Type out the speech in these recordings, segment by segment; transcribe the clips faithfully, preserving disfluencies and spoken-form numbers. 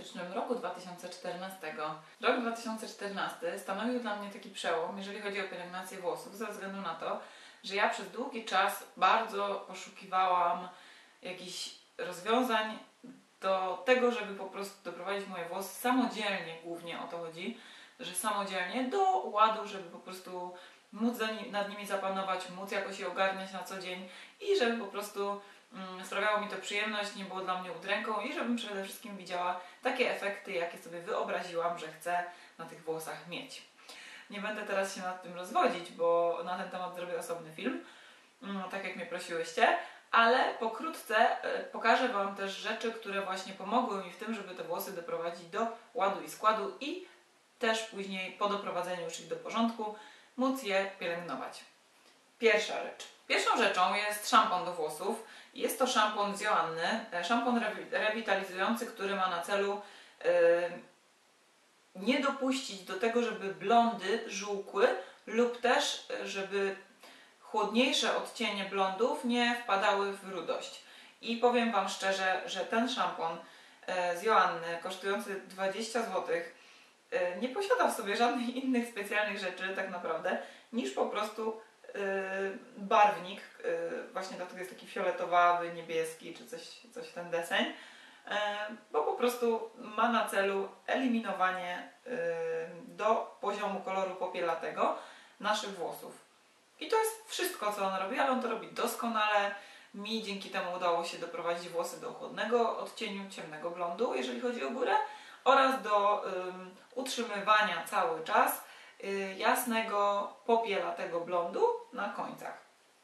dotyczącym roku dwa tysiące czternastego. Rok dwa tysiące czternasty stanowił dla mnie taki przełom, jeżeli chodzi o pielęgnację włosów, ze względu na to, że ja przez długi czas bardzo poszukiwałam jakichś rozwiązań do tego, żeby po prostu doprowadzić moje włosy samodzielnie, głównie o to chodzi, że samodzielnie do ładu, żeby po prostu móc nad nimi zapanować, móc jakoś je ogarniać na co dzień i żeby po prostu mm, sprawiało mi to przyjemność, nie było dla mnie udręką i żebym przede wszystkim widziała takie efekty, jakie sobie wyobraziłam, że chcę na tych włosach mieć. Nie będę teraz się nad tym rozwodzić, bo na ten temat zrobię osobny film, mm, tak jak mnie prosiłyście, ale pokrótce y, pokażę Wam też rzeczy, które właśnie pomogły mi w tym, żeby te włosy doprowadzić do ładu i składu i też później po doprowadzeniu już ich do porządku móc je pielęgnować. Pierwsza rzecz. Pierwszą rzeczą jest szampon do włosów. Jest to szampon z Joanny, szampon rewitalizujący, który ma na celu yy, nie dopuścić do tego, żeby blondy żółkły lub też, żeby chłodniejsze odcienie blondów nie wpadały w rudość. I powiem Wam szczerze, że ten szampon z Joanny, kosztujący dwadzieścia złotych, nie posiada w sobie żadnych innych specjalnych rzeczy tak naprawdę, niż po prostu yy, barwnik, yy, właśnie dlatego jest taki fioletowawy, niebieski, czy coś, coś w ten deseń, yy, bo po prostu ma na celu eliminowanie yy, do poziomu koloru popielatego naszych włosów. I to jest wszystko, co on robi, ale on to robi doskonale. Mi dzięki temu udało się doprowadzić włosy do chłodnego odcieniu, ciemnego blondu, jeżeli chodzi o górę, oraz do um, utrzymywania cały czas y, jasnego, popielatego blondu na końcach.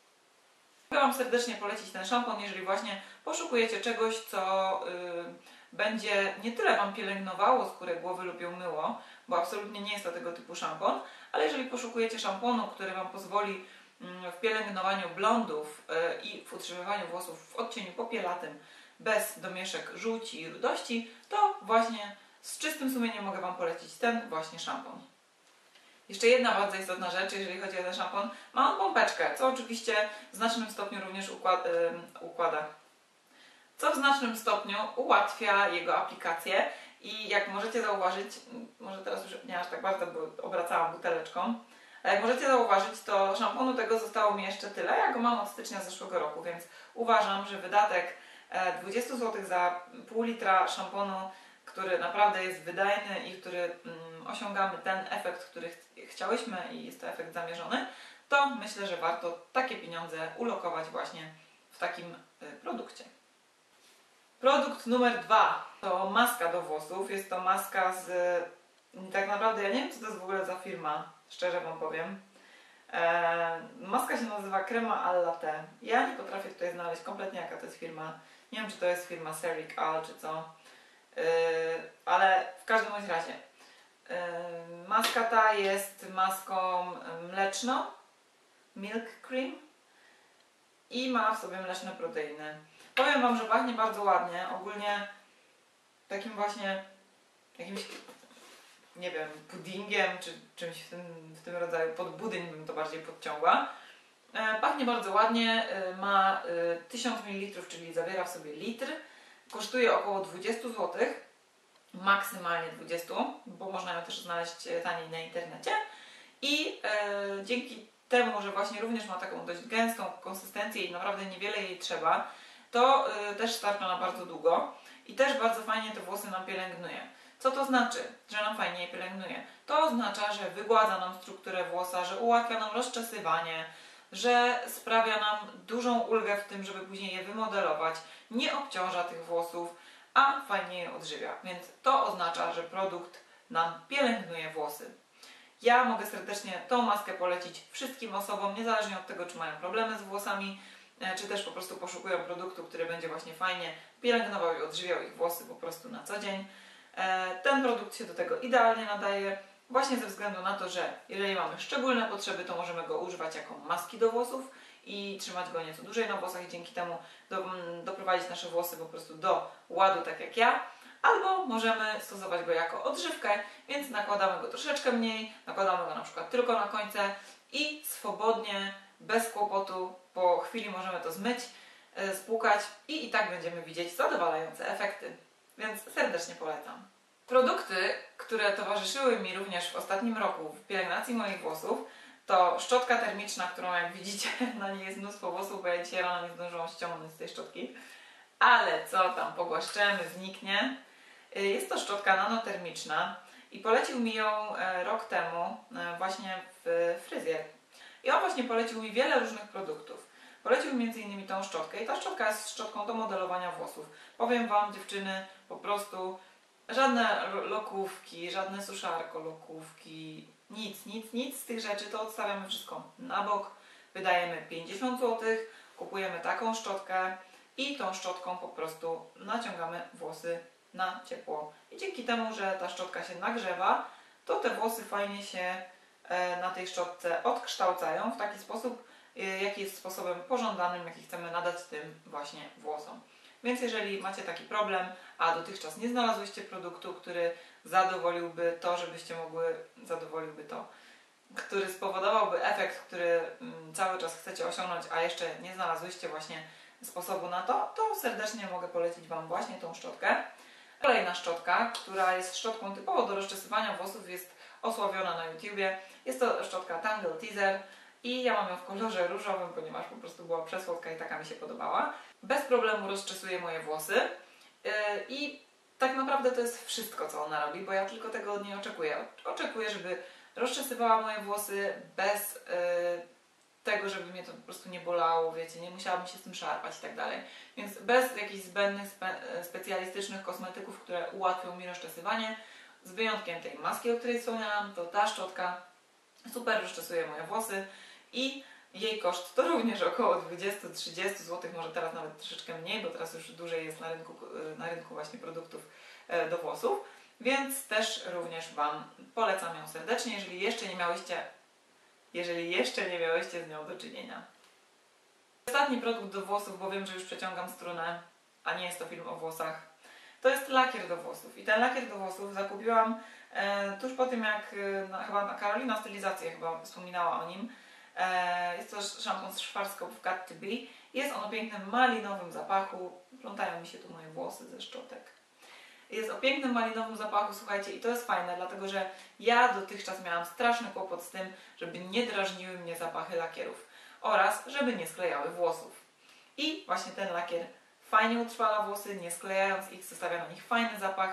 Mogę Wam serdecznie polecić ten szampon, jeżeli właśnie poszukujecie czegoś, co y, będzie nie tyle Wam pielęgnowało skórę głowy lub ją myło, bo absolutnie nie jest to tego typu szampon, ale jeżeli poszukujecie szamponu, który Wam pozwoli y, w pielęgnowaniu blondów y, i w utrzymywaniu włosów w odcieniu popielatym bez domieszek żółci i rudości, to właśnie z czystym sumieniem mogę Wam polecić ten właśnie szampon. Jeszcze jedna bardzo istotna rzecz, jeżeli chodzi o ten szampon. Ma on pompeczkę, co oczywiście w znacznym stopniu również układ, yy, układa. Co w znacznym stopniu ułatwia jego aplikację i jak możecie zauważyć, może teraz już nie aż tak bardzo, bo obracałam buteleczką, ale jak możecie zauważyć, to szamponu tego zostało mi jeszcze tyle, ja go mam od stycznia zeszłego roku, więc uważam, że wydatek dwadzieścia złotych za pół litra szamponu, który naprawdę jest wydajny i który mm, osiągamy ten efekt, który ch chciałyśmy i jest to efekt zamierzony, to myślę, że warto takie pieniądze ulokować właśnie w takim y, produkcie. Produkt numer dwa to maska do włosów. Jest to maska z... tak naprawdę ja nie wiem, co to jest w ogóle za firma, szczerze Wam powiem. E, maska się nazywa Crema Al Latte. Ja nie potrafię tutaj znaleźć kompletnie, jaka to jest firma. Nie wiem, czy to jest firma Ceric Al, czy co. Yy, ale w każdym bądź razie yy, maska ta jest maską mleczną, milk cream, i ma w sobie mleczne proteiny. Powiem Wam, że pachnie bardzo ładnie, ogólnie takim właśnie jakimś, nie wiem, puddingiem czy czymś w tym, w tym rodzaju, pod budyń bym to bardziej podciągła. Yy, pachnie bardzo ładnie, yy, ma yy, tysiąc mililitrów, czyli zawiera w sobie litr. Kosztuje około dwadzieścia złotych, maksymalnie dwadzieścia, bo można ją też znaleźć taniej na internecie. I e, dzięki temu, że właśnie również ma taką dość gęstą konsystencję i naprawdę niewiele jej trzeba, to e, też starcza na bardzo długo i też bardzo fajnie te włosy nam pielęgnuje. Co to znaczy, że nam fajnie je pielęgnuje? To oznacza, że wygładza nam strukturę włosa, że ułatwia nam rozczesywanie, że sprawia nam dużą ulgę w tym, żeby później je wymodelować, nie obciąża tych włosów, a fajnie je odżywia. Więc to oznacza, że produkt nam pielęgnuje włosy. Ja mogę serdecznie tą maskę polecić wszystkim osobom, niezależnie od tego, czy mają problemy z włosami, czy też po prostu poszukują produktu, który będzie właśnie fajnie pielęgnował i odżywiał ich włosy po prostu na co dzień. Ten produkt się do tego idealnie nadaje, właśnie ze względu na to, że jeżeli mamy szczególne potrzeby, to możemy go używać jako maski do włosów i trzymać go nieco dłużej na włosach i dzięki temu do, doprowadzić nasze włosy po prostu do ładu, tak jak ja. Albo możemy stosować go jako odżywkę, więc nakładamy go troszeczkę mniej, nakładamy go na przykład tylko na końce i swobodnie, bez kłopotu, po chwili możemy to zmyć, spłukać i i tak będziemy widzieć zadowalające efekty. więc serdecznie polecam. Produkty, które towarzyszyły mi również w ostatnim roku w pielęgnacji moich włosów, to szczotka termiczna, którą jak widzicie na niej jest mnóstwo włosów, bo ja dzisiaj rano nie zdążyłam ściągnąć z tej szczotki. Ale co tam, pogłaszczemy, zniknie. Jest to szczotka nanotermiczna i polecił mi ją rok temu właśnie w fryzjer. I on właśnie polecił mi wiele różnych produktów. Polecił między innymi tą szczotkę i ta szczotka jest szczotką do modelowania włosów. Powiem Wam, dziewczyny, po prostu żadne lokówki, żadne suszarko lokówki, nic, nic, nic z tych rzeczy, to odstawiamy wszystko na bok, wydajemy pięćdziesiąt złotych, kupujemy taką szczotkę i tą szczotką po prostu naciągamy włosy na ciepło. I dzięki temu, że ta szczotka się nagrzewa, to te włosy fajnie się na tej szczotce odkształcają w taki sposób, jaki jest sposobem pożądanym, jaki chcemy nadać tym właśnie włosom. Więc jeżeli macie taki problem, a dotychczas nie znalazłyście produktu, który zadowoliłby to, żebyście mogły, zadowoliłby to, który spowodowałby efekt, który cały czas chcecie osiągnąć, a jeszcze nie znalazłyście właśnie sposobu na to, to serdecznie mogę polecić Wam właśnie tą szczotkę. Kolejna szczotka, która jest szczotką typowo do rozczesywania włosów, jest osławiona na YouTubie. Jest to szczotka Tangle Teaser i ja mam ją w kolorze różowym, ponieważ po prostu była przesłodka i taka mi się podobała. Bez problemu rozczesuje moje włosy yy, i tak naprawdę to jest wszystko, co ona robi, bo ja tylko tego od niej oczekuję. Oczekuję, żeby rozczesywała moje włosy bez yy, tego, żeby mnie to po prostu nie bolało, wiecie, nie musiałabym się z tym szarpać i tak dalej. Więc bez jakichś zbędnych, spe, specjalistycznych kosmetyków, które ułatwią mi rozczesywanie, z wyjątkiem tej maski, o której wspomniałam, to ta szczotka super rozczesuje moje włosy i jej koszt to również około dwadzieścia do trzydziestu złotych, może teraz nawet troszeczkę mniej, bo teraz już dłużej jest na rynku, na rynku właśnie produktów do włosów, więc też również Wam polecam ją serdecznie, jeżeli jeszcze nie miałyście, jeżeli jeszcze nie miałyście z nią do czynienia. Ostatni produkt do włosów, bo wiem, że już przeciągam strunę, a nie jest to film o włosach, to jest lakier do włosów. I ten lakier do włosów zakupiłam e, tuż po tym, jak e, chyba Karolina Stylizacje chyba wspominała o nim. E, jest to szampon z Schwarzkopf Got to Be. Jest on o pięknym malinowym zapachu. Plątają mi się tu moje włosy ze szczotek. Jest o pięknym malinowym zapachu, słuchajcie, i to jest fajne, dlatego że ja dotychczas miałam straszny kłopot z tym, żeby nie drażniły mnie zapachy lakierów oraz żeby nie sklejały włosów. I właśnie ten lakier fajnie utrwala włosy, nie sklejając ich, zostawia na nich fajny zapach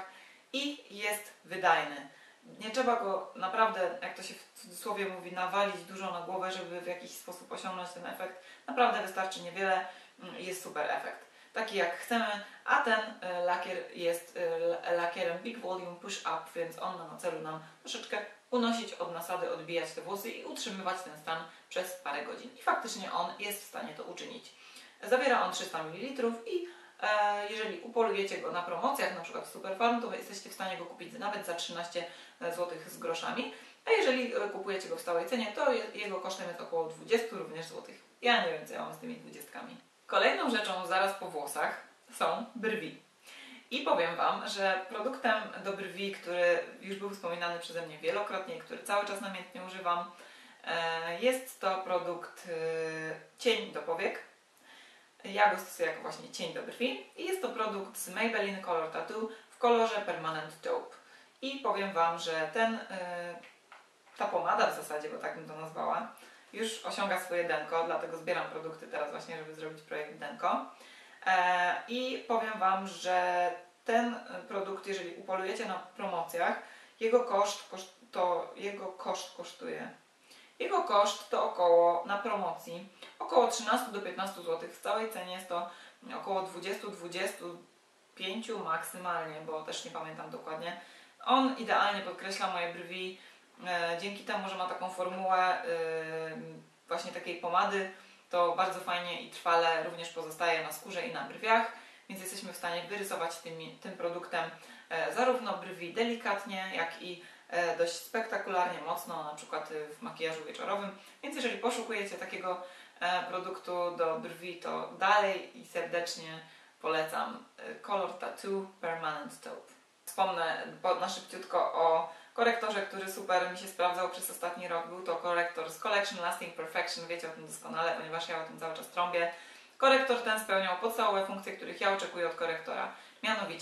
i jest wydajny. Nie trzeba go naprawdę, jak to się w cudzysłowie mówi, nawalić dużo na głowę, żeby w jakiś sposób osiągnąć ten efekt. Naprawdę wystarczy niewiele i jest super efekt. Taki jak chcemy, a ten lakier jest lakierem Big Volume Push Up, więc on ma na celu nam troszeczkę unosić od nasady, odbijać te włosy i utrzymywać ten stan przez parę godzin. I faktycznie on jest w stanie to uczynić. Zawiera on trzysta mililitrów i e, jeżeli upolujecie go na promocjach, na przykład w Superfarm, to jesteście w stanie go kupić nawet za trzynaście złotych z groszami, a jeżeli kupujecie go w stałej cenie, to je, jego kosztem jest około dwadzieścia również złotych. Ja nie wiem, co ja mam z tymi dwudziestkami. Kolejną rzeczą zaraz po włosach są brwi. I powiem Wam, że produktem do brwi, który już był wspominany przeze mnie wielokrotnie i który cały czas namiętnie używam, e, jest to produkt e, cień do powiek. Ja go stosuję jako właśnie cień do brwi i jest to produkt z Maybelline Color Tattoo w kolorze Permanent Taupe. I powiem Wam, że ten, yy, ta pomada w zasadzie, bo tak bym to nazwała, już osiąga swoje denko, dlatego zbieram produkty teraz właśnie, żeby zrobić projekt denko. E, I powiem Wam, że ten produkt, jeżeli upolujecie na promocjach, jego koszt, koszt, to jego koszt kosztuje Jego koszt to około, na promocji, około trzynaście do piętnastu złotych. W całej cenie jest to około dwadzieścia do dwudziestu pięciu maksymalnie, bo też nie pamiętam dokładnie. On idealnie podkreśla moje brwi, e, dzięki temu, że ma taką formułę e, właśnie takiej pomady, to bardzo fajnie i trwale również pozostaje na skórze i na brwiach, więc jesteśmy w stanie wyrysować tym, tym produktem e, zarówno brwi delikatnie, jak i dość spektakularnie mocno, na przykład w makijażu wieczorowym. Więc jeżeli poszukujecie takiego produktu do brwi, to dalej i serdecznie polecam Color Tattoo Permanent Taupe. Wspomnę na szybciutko o korektorze, który super mi się sprawdzał przez ostatni rok. Był to korektor z Collection Lasting Perfection, wiecie o tym doskonale, ponieważ ja o tym cały czas trąbię. Korektor ten spełniał podstawowe funkcje, których ja oczekuję od korektora. Mianowicie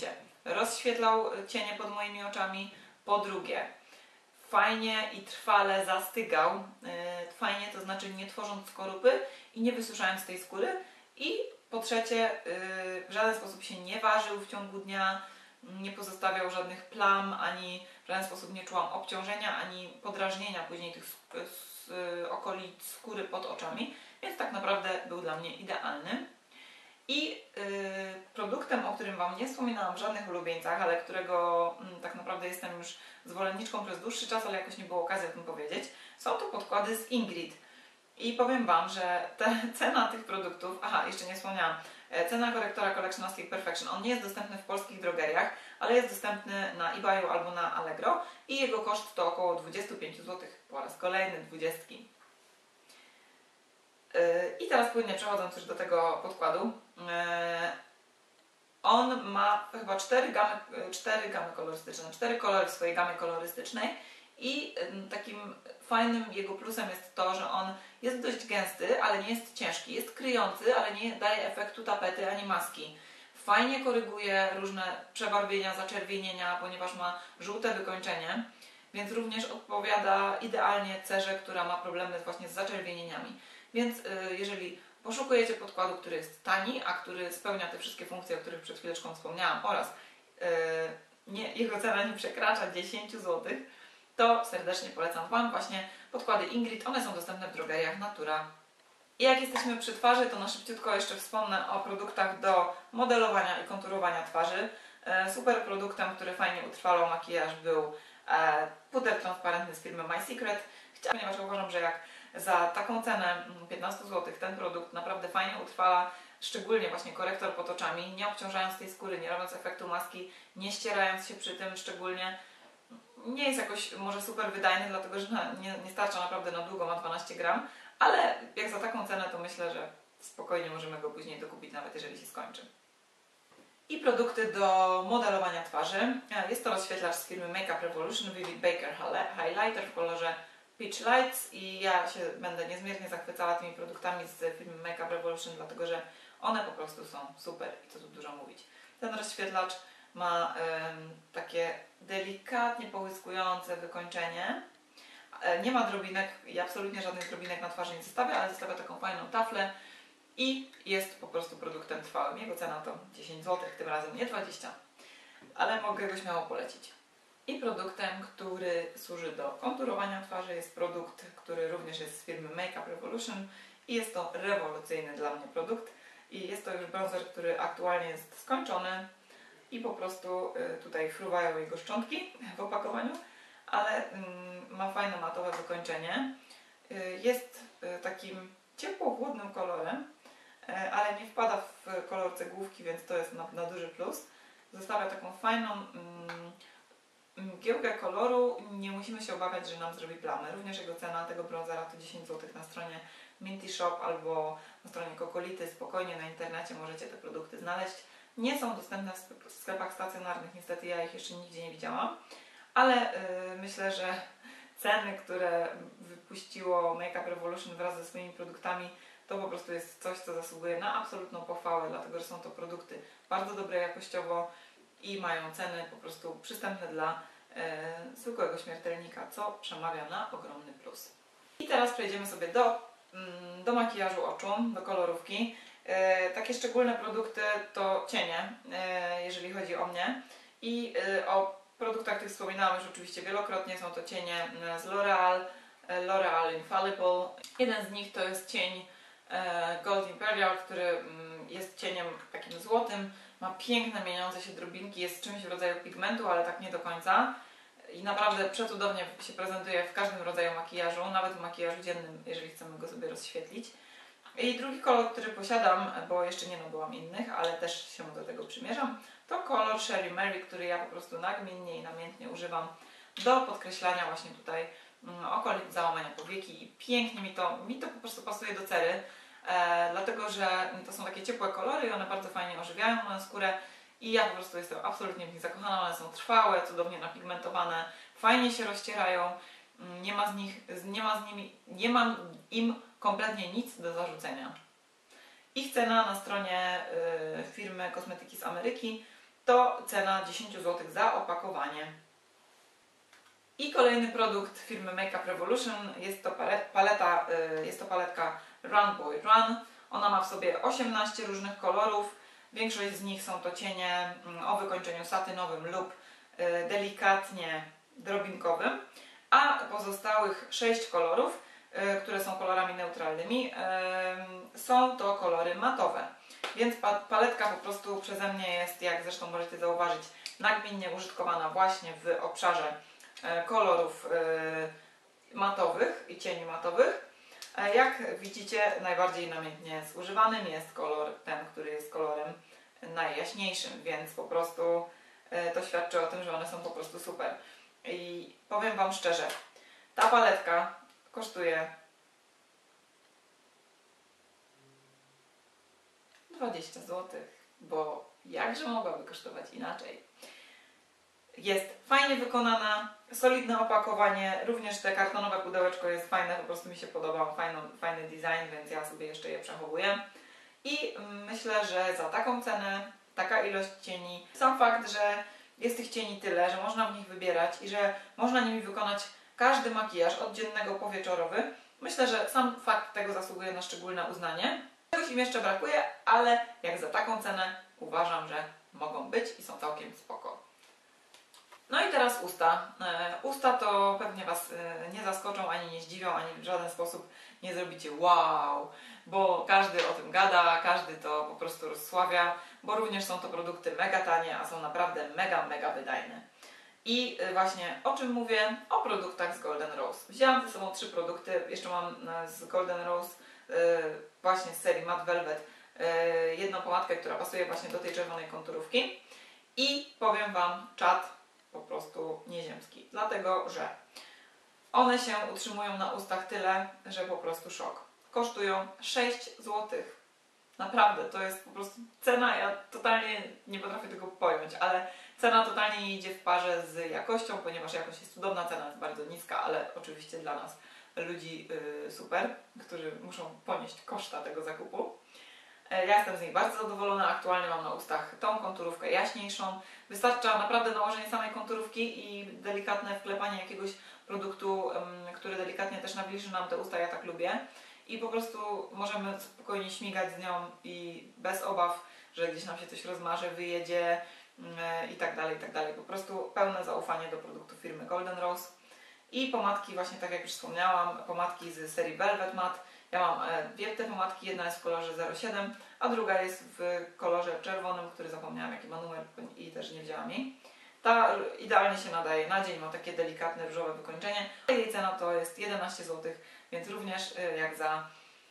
rozświetlał cienie pod moimi oczami. Po drugie, fajnie i trwale zastygał. Fajnie to znaczy nie tworząc skorupy i nie wysuszając tej skóry. I po trzecie, w żaden sposób się nie ważył w ciągu dnia, nie pozostawiał żadnych plam, ani w żaden sposób nie czułam obciążenia, ani podrażnienia później tych okolic skóry pod oczami, więc tak naprawdę był dla mnie idealny. I yy, produktem, o którym Wam nie wspominałam w żadnych ulubieńcach, ale którego yy, tak naprawdę jestem już zwolenniczką przez dłuższy czas, ale jakoś nie było okazji o tym powiedzieć, są to podkłady z Ingrid. I powiem Wam, że te, cena tych produktów, aha, jeszcze nie wspomniałam, cena korektora Collection Sleek Perfection, on nie jest dostępny w polskich drogeriach, ale jest dostępny na eBayu albo na Allegro i jego koszt to około dwadzieścia pięć złotych, po raz kolejny dwudziestki. I teraz płynnie przechodząc już do tego podkładu, on ma chyba cztery gamy, cztery gamy kolorystyczne, cztery kolory w swojej gamie kolorystycznej i takim fajnym jego plusem jest to, że on jest dość gęsty, ale nie jest ciężki, jest kryjący, ale nie daje efektu tapety ani maski. Fajnie koryguje różne przebarwienia, zaczerwienienia, ponieważ ma żółte wykończenie, więc również odpowiada idealnie cerze, która ma problemy właśnie z zaczerwienieniami. Więc yy, jeżeli poszukujecie podkładu, który jest tani, a który spełnia te wszystkie funkcje, o których przed chwileczką wspomniałam, oraz yy, nie, jego cena nie przekracza dziesięć złotych, to serdecznie polecam Wam właśnie podkłady Ingrid. One są dostępne w drogeriach Natura. I jak jesteśmy przy twarzy, to na szybciutko jeszcze wspomnę o produktach do modelowania i konturowania twarzy. Yy, super produktem, który fajnie utrwalał makijaż, był e, puder transparentny z firmy My Secret, ponieważ uważam, że jak za taką cenę piętnaście złotych ten produkt naprawdę fajnie utrwala, szczególnie właśnie korektor pod oczami, nie obciążając tej skóry, nie robiąc efektu maski, nie ścierając się przy tym szczególnie. Nie jest jakoś może super wydajny, dlatego że nie, nie starcza naprawdę na długo, ma dwanaście gram, ale jak za taką cenę, to myślę, że spokojnie możemy go później dokupić, nawet jeżeli się skończy. I produkty do modelowania twarzy. Jest to rozświetlacz z firmy Makeup Revolution Vivid Baker Highlighter w kolorze Peach Lights i ja się będę niezmiernie zachwycała tymi produktami z firmy Makeup Revolution, dlatego że one po prostu są super i co tu dużo mówić. Ten rozświetlacz ma ym, takie delikatnie połyskujące wykończenie. E, nie ma drobinek i absolutnie żadnych drobinek na twarzy nie zostawia, ale zostawia taką fajną taflę i jest po prostu produktem trwałym. Jego cena to dziesięć złotych, tym razem nie dwadzieścia, ale mogę go śmiało polecić. I produktem, który służy do konturowania twarzy, jest produkt, który również jest z firmy Makeup Revolution i jest to rewolucyjny dla mnie produkt. I jest to już bronzer, który aktualnie jest skończony i po prostu tutaj fruwają jego szczątki w opakowaniu, ale ma fajne matowe wykończenie. Jest takim ciepło-chłodnym kolorem, ale nie wpada w kolor cegłówki, więc to jest na, na duży plus. Zostawia taką fajną mgiełkę koloru, nie musimy się obawiać, że nam zrobi plamy. Również jego cena tego bronzera to dziesięć złotych na stronie Minty Shop albo na stronie Cocolity. Spokojnie na internecie możecie te produkty znaleźć. Nie są dostępne w sklepach stacjonarnych, niestety ja ich jeszcze nigdzie nie widziałam, ale yy, myślę, że ceny, które wypuściło Makeup Revolution wraz ze swoimi produktami, to po prostu jest coś, co zasługuje na absolutną pochwałę, dlatego że są to produkty bardzo dobre jakościowo i mają ceny po prostu przystępne dla e, zwykłego śmiertelnika, co przemawia na ogromny plus. I teraz przejdziemy sobie do, mm, do makijażu oczu, do kolorówki. E, takie szczególne produkty to cienie, e, jeżeli chodzi o mnie. I e, o produktach, o których wspominałam już oczywiście wielokrotnie, są to cienie z L'Oreal, L'Oreal Infallible. Jeden z nich to jest cień e, Gold Imperial, który mm, jest cieniem takim złotym. Ma piękne, mieniące się drobinki, jest czymś w rodzaju pigmentu, ale tak nie do końca. I naprawdę przecudownie się prezentuje w każdym rodzaju makijażu, nawet w makijażu dziennym, jeżeli chcemy go sobie rozświetlić. I drugi kolor, który posiadam, bo jeszcze nie nabyłam innych, ale też się do tego przymierzam, to kolor Sherry Mary, który ja po prostu nagminnie i namiętnie używam do podkreślania właśnie tutaj okolic załamania powieki i pięknie mi to, mi to po prostu pasuje do cery. E, dlatego, że to są takie ciepłe kolory i one bardzo fajnie ożywiają moją skórę i ja po prostu jestem absolutnie w nich zakochana. One są trwałe, cudownie napigmentowane, fajnie się rozcierają, nie ma z nich, nie ma z nimi, nie mam im kompletnie nic do zarzucenia. Ich cena na stronie y, firmy Kosmetyki z Ameryki to cena dziesięć złotych za opakowanie. I kolejny produkt firmy Make Up Revolution jest to paleta, jest to paletka Run Boy Run. Ona ma w sobie osiemnaście różnych kolorów. Większość z nich są to cienie o wykończeniu satynowym lub delikatnie drobinkowym, a pozostałych sześć kolorów, które są kolorami neutralnymi, są to kolory matowe. Więc paletka po prostu przeze mnie jest, jak zresztą możecie zauważyć, nagminnie użytkowana właśnie w obszarze kolorów matowych i cieni matowych. Jak widzicie, najbardziej namiętnie zużywanym jest kolor ten, który jest kolorem najjaśniejszym, więc po prostu to świadczy o tym, że one są po prostu super. I powiem Wam szczerze, ta paletka kosztuje dwadzieścia złotych, bo jakże mogłaby kosztować inaczej. Jest fajnie wykonana, solidne opakowanie, również te kartonowe pudełeczko jest fajne, po prostu mi się podoba, fajny, fajny design, więc ja sobie jeszcze je przechowuję. I myślę, że za taką cenę, taka ilość cieni, sam fakt, że jest tych cieni tyle, że można w nich wybierać i że można nimi wykonać każdy makijaż od dziennego po wieczorowy, myślę, że sam fakt tego zasługuje na szczególne uznanie. Czegoś im jeszcze brakuje, ale jak za taką cenę uważam, że mogą być i są całkiem spoko. No i teraz usta. Usta to pewnie Was nie zaskoczą, ani nie zdziwią, ani w żaden sposób nie zrobicie wow, bo każdy o tym gada, każdy to po prostu rozsławia, bo również są to produkty mega tanie, a są naprawdę mega, mega wydajne. I właśnie o czym mówię? O produktach z Golden Rose. Wzięłam ze sobą trzy produkty, jeszcze mam z Golden Rose właśnie z serii Matte Velvet jedną pomadkę, która pasuje właśnie do tej czerwonej konturówki i powiem Wam, czad po prostu nieziemski, dlatego że one się utrzymują na ustach tyle, że po prostu szok. Kosztują sześć złotych. Naprawdę, to jest po prostu cena, ja totalnie nie potrafię tego pojąć, ale cena totalnie nie idzie w parze z jakością, ponieważ jakość jest cudowna, cena jest bardzo niska, ale oczywiście dla nas, ludzi yy, super, którzy muszą ponieść koszta tego zakupu. Ja jestem z niej bardzo zadowolona, aktualnie mam na ustach tą konturówkę jaśniejszą. Wystarcza naprawdę nałożenie samej konturówki i delikatne wklepanie jakiegoś produktu, który delikatnie też nawilży nam te usta, ja tak lubię. I po prostu możemy spokojnie śmigać z nią i bez obaw, że gdzieś nam się coś rozmarzy, wyjedzie i tak dalej, i tak dalej. Po prostu pełne zaufanie do produktu firmy Golden Rose. I pomadki, właśnie tak jak już wspomniałam, pomadki z serii Velvet Matte. Ja mam dwie te pomadki, jedna jest w kolorze zero siedem, a druga jest w kolorze czerwonym, który zapomniałam jaki ma numer i też nie wzięłam jej. Ta idealnie się nadaje na dzień, ma takie delikatne różowe wykończenie, a jej cena to jest jedenaście złotych, więc również jak za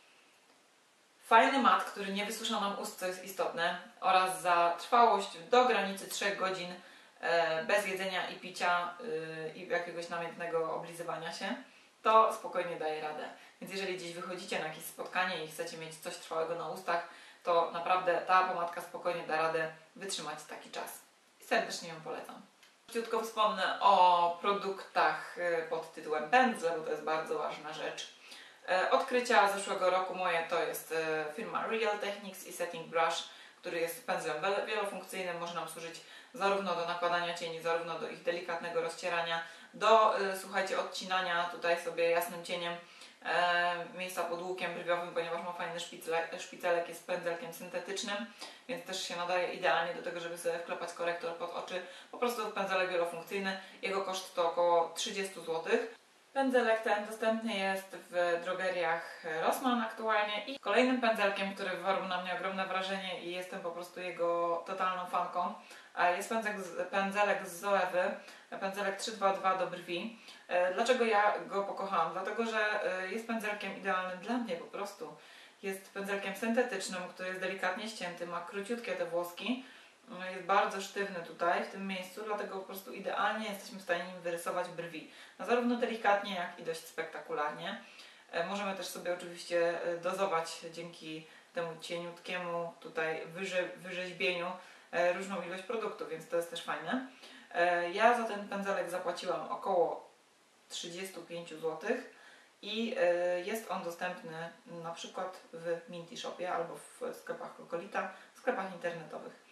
fajny mat, który nie wysusza nam ust, co jest istotne, oraz za trwałość do granicy trzech godzin bez jedzenia i picia i jakiegoś namiętnego oblizywania się, to spokojnie daje radę. Więc jeżeli gdzieś wychodzicie na jakieś spotkanie i chcecie mieć coś trwałego na ustach, to naprawdę ta pomadka spokojnie da radę wytrzymać taki czas. I serdecznie ją polecam. Króciutko wspomnę o produktach pod tytułem pędzle, bo to jest bardzo ważna rzecz. Odkrycia zeszłego roku moje to jest firma Real Techniques i Setting Brush, który jest pędzlem wielofunkcyjnym, może nam służyć zarówno do nakładania cieni, zarówno do ich delikatnego rozcierania, do, słuchajcie, odcinania tutaj sobie jasnym cieniem e, miejsca pod łukiem brwiowym, ponieważ ma fajny szpiclek, szpicelek, jest pędzelkiem syntetycznym, więc też się nadaje idealnie do tego, żeby sobie wklepać korektor pod oczy. Po prostu pędzelek wielofunkcyjny, jego koszt to około trzydzieści złotych. Pędzelek ten dostępny jest w drogeriach Rossmann aktualnie i kolejnym pędzelkiem, który wywarł na mnie ogromne wrażenie i jestem po prostu jego totalną fanką, jest pędzelek z, pędzelek z Zoewy, pędzelek trzysta dwadzieścia dwa do brwi. Dlaczego ja go pokochałam? Dlatego, że jest pędzelkiem idealnym dla mnie po prostu. Jest pędzelkiem syntetycznym, który jest delikatnie ścięty, ma króciutkie te włoski. Jest bardzo sztywny tutaj, w tym miejscu, dlatego po prostu idealnie jesteśmy w stanie nim wyrysować brwi. No, zarówno delikatnie, jak i dość spektakularnie. Możemy też sobie oczywiście dozować dzięki temu cieniutkiemu tutaj wyrze wyrzeźbieniu różną ilość produktów, więc to jest też fajne. Ja za ten pędzelek zapłaciłam około trzydzieści pięć złotych i jest on dostępny na przykład w Minty Shopie albo w sklepach Kokolita, w sklepach internetowych.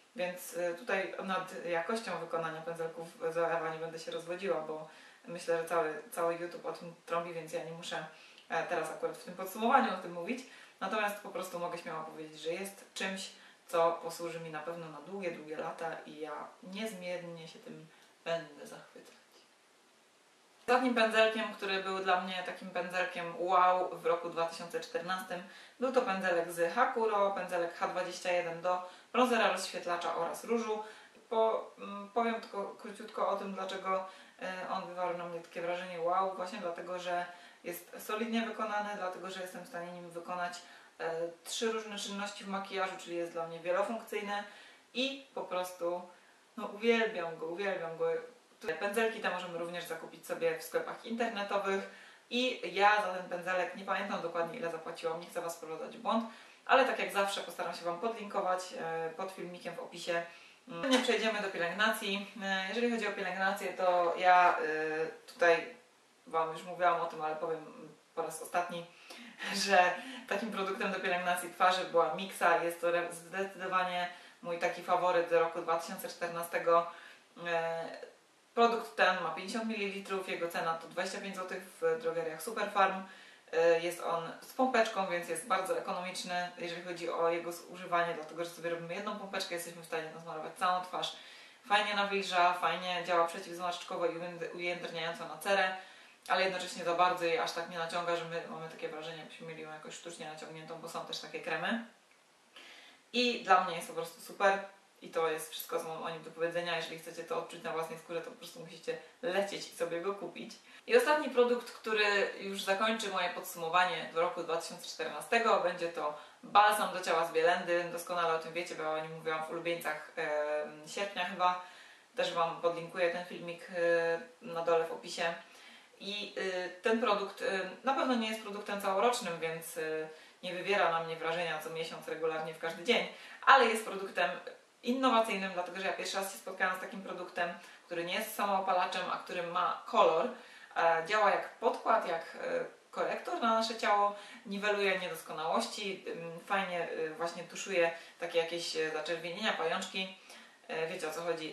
Więc tutaj nad jakością wykonania pędzelków z Ewa nie będę się rozwodziła, bo myślę, że cały, cały YouTube o tym trąbi, więc ja nie muszę teraz akurat w tym podsumowaniu o tym mówić. Natomiast po prostu mogę śmiało powiedzieć, że jest czymś, co posłuży mi na pewno na długie, długie lata i ja niezmiernie się tym będę zachwycać. Ostatnim pędzelkiem, który był dla mnie takim pędzelkiem wow w roku dwa tysiące czternastym, był to pędzelek z Hakuro, pędzelek H dwadzieścia jeden do bronzera, rozświetlacza oraz różu. Po, powiem tylko króciutko o tym, dlaczego on wywarł na mnie takie wrażenie wow, właśnie dlatego, że jest solidnie wykonany, dlatego, że jestem w stanie nim wykonać e, trzy różne czynności w makijażu, czyli jest dla mnie wielofunkcyjny i po prostu no uwielbiam go, uwielbiam go. Pędzelki te możemy również zakupić sobie w sklepach internetowych i ja za ten pędzelek, nie pamiętam dokładnie ile zapłaciłam, nie chcę Was wprowadzać w błąd, ale tak jak zawsze postaram się Wam podlinkować e, pod filmikiem w opisie. Nie przejdziemy do pielęgnacji. E, jeżeli chodzi o pielęgnację, to ja e, tutaj Wam już mówiłam o tym, ale powiem po raz ostatni, że takim produktem do pielęgnacji twarzy była Mixa. Jest to zdecydowanie mój taki faworyt z roku dwa tysiące czternastego. Produkt ten ma pięćdziesiąt mililitrów, jego cena to dwadzieścia pięć złotych w drogeriach Superfarm. Jest on z pompeczką, więc jest bardzo ekonomiczny, jeżeli chodzi o jego zużywanie, dlatego że sobie robimy jedną pompeczkę, jesteśmy w stanie nasmarować całą twarz. Fajnie nawilża, fajnie działa przeciwzmarszczkowo i ujędrniająco na cerę, ale jednocześnie za bardzo jej aż tak nie naciąga, że my mamy takie wrażenie, jakbyśmy mieli ją jakoś sztucznie naciągniętą, bo są też takie kremy. I dla mnie jest po prostu super i to jest wszystko, co mam o nim do powiedzenia. Jeżeli chcecie to odczuć na własnej skórze, to po prostu musicie lecieć i sobie go kupić. I ostatni produkt, który już zakończy moje podsumowanie do roku dwa tysiące czternastego, będzie to balsam do ciała z Bielendy. Doskonale o tym wiecie, bo ja o nim mówiłam w ulubieńcach e, sierpnia chyba. Też Wam podlinkuję ten filmik e, na dole w opisie. I y, ten produkt y, na pewno nie jest produktem całorocznym, więc y, nie wywiera na mnie wrażenia co miesiąc regularnie w każdy dzień, ale jest produktem innowacyjnym, dlatego że ja pierwszy raz się spotkałam z takim produktem, który nie jest samoopalaczem, a który ma kolor. E, działa jak podkład, jak e, korektor na nasze ciało, niweluje niedoskonałości, y, fajnie y, właśnie tuszuje takie jakieś zaczerwienienia, pajączki, e, wiecie o co chodzi.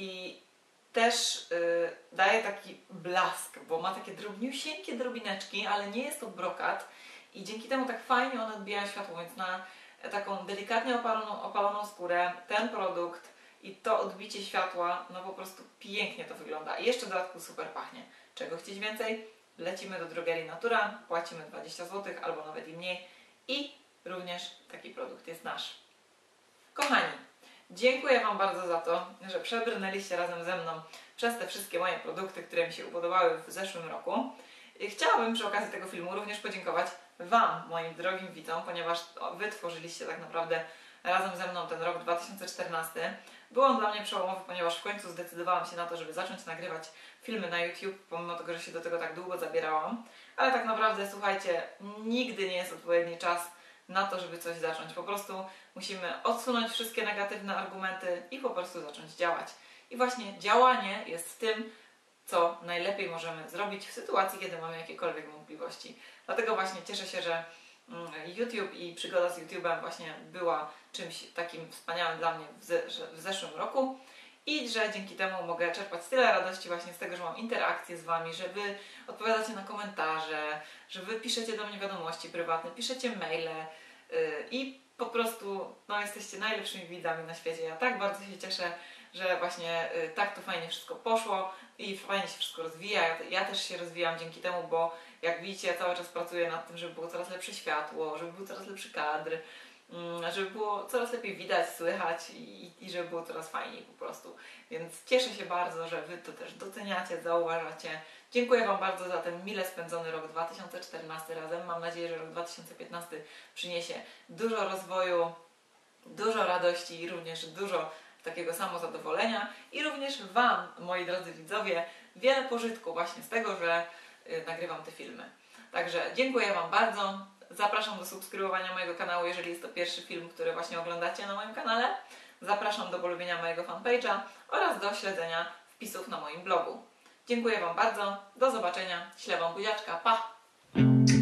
I też y, daje taki blask, bo ma takie drobniusieńkie drobineczki, ale nie jest to brokat i dzięki temu tak fajnie one odbijają światło, więc na taką delikatnie opaloną, opaloną skórę ten produkt i to odbicie światła, no po prostu pięknie to wygląda i jeszcze w dodatku super pachnie. Czego chcieć więcej? Lecimy do drogerii Natura, płacimy dwadzieścia złotych albo nawet i mniej i również taki produkt jest nasz. Kochani, dziękuję Wam bardzo za to, że przebrnęliście razem ze mną przez te wszystkie moje produkty, które mi się upodobały w zeszłym roku. Chciałabym przy okazji tego filmu również podziękować Wam, moim drogim widzom, ponieważ Wy tworzyliście tak naprawdę razem ze mną ten rok dwa tysiące czternasty. Był on dla mnie przełomowy, ponieważ w końcu zdecydowałam się na to, żeby zacząć nagrywać filmy na YouTube, pomimo tego, że się do tego tak długo zabierałam. Ale tak naprawdę, słuchajcie, nigdy nie jest odpowiedni czas na to, żeby coś zacząć. Po prostu musimy odsunąć wszystkie negatywne argumenty i po prostu zacząć działać. I właśnie działanie jest tym, co najlepiej możemy zrobić w sytuacji, kiedy mamy jakiekolwiek wątpliwości. Dlatego właśnie cieszę się, że YouTube i przygoda z YouTube'em właśnie była czymś takim wspaniałym dla mnie w, ze w zeszłym roku i że dzięki temu mogę czerpać tyle radości właśnie z tego, że mam interakcje z Wami, że Wy odpowiadacie na komentarze, że Wy piszecie do mnie wiadomości prywatne, piszecie maile yy, i po prostu no, jesteście najlepszymi widzami na świecie. Ja tak bardzo się cieszę, że właśnie yy, tak to fajnie wszystko poszło i fajnie się wszystko rozwija. Ja, ja też się rozwijam dzięki temu, bo jak widzicie, ja cały czas pracuję nad tym, żeby było coraz lepsze światło, żeby był coraz lepszy kadr, żeby było coraz lepiej widać, słychać i, i żeby było coraz fajniej po prostu. Więc cieszę się bardzo, że Wy to też doceniacie, zauważacie. Dziękuję Wam bardzo za ten mile spędzony rok dwa tysiące czternasty razem. Mam nadzieję, że rok dwa tysiące piętnasty przyniesie dużo rozwoju, dużo radości i również dużo takiego samozadowolenia i również Wam, moi drodzy widzowie, wiele pożytku właśnie z tego, że y, nagrywam te filmy. Także dziękuję Wam bardzo. Zapraszam do subskrybowania mojego kanału, jeżeli jest to pierwszy film, który właśnie oglądacie na moim kanale. Zapraszam do polubienia mojego fanpage'a oraz do śledzenia wpisów na moim blogu. Dziękuję Wam bardzo. Do zobaczenia. Ślę Wam buziaczka. Pa!